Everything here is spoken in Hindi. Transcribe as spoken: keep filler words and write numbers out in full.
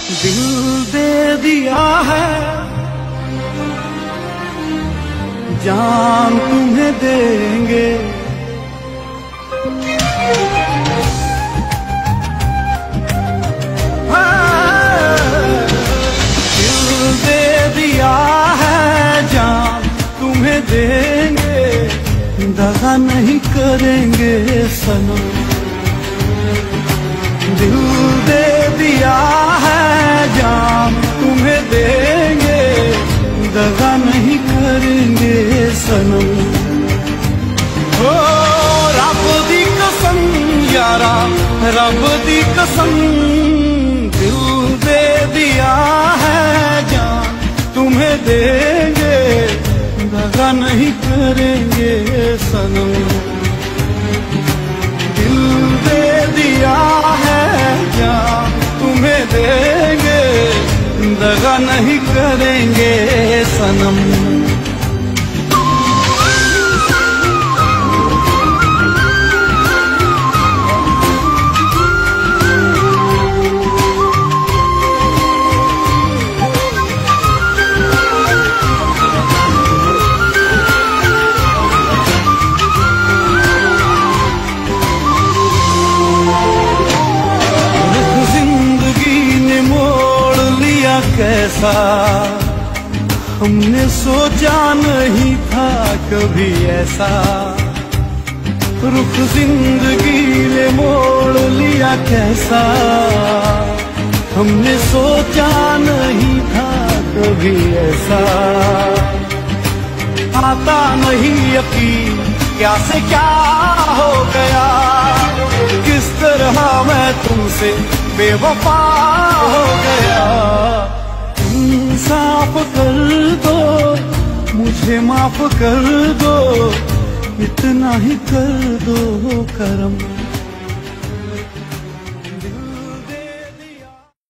दिल दे दिया है, जान तुम्हें देंगे। दिल दे दिया है, जान तुम्हें देंगे, दगा नहीं करेंगे सनम। दिल दे दिया है, जान तुम्हें देंगे, दगा नहीं करेंगे सनम। ओ रब दी कसम यारा, रब दी कसम, दिल दे दिया है, जान तुम्हें देंगे, दगा नहीं करेंगे सनम। दिल दे दिया है, जान तुम्हें देंगे, दगा नहीं करेंगे सनम। कैसा हमने सोचा नहीं था कभी ऐसा, रुख जिंदगी ने मोड़ लिया कैसा, हमने सोचा नहीं था कभी ऐसा। आता नहीं यकीन क्या से क्या हो गया, किस तरह मैं तुमसे बेवफा हो गया। इंसाफ कर दो, मुझे माफ कर दो, इतना ही कर दो करम।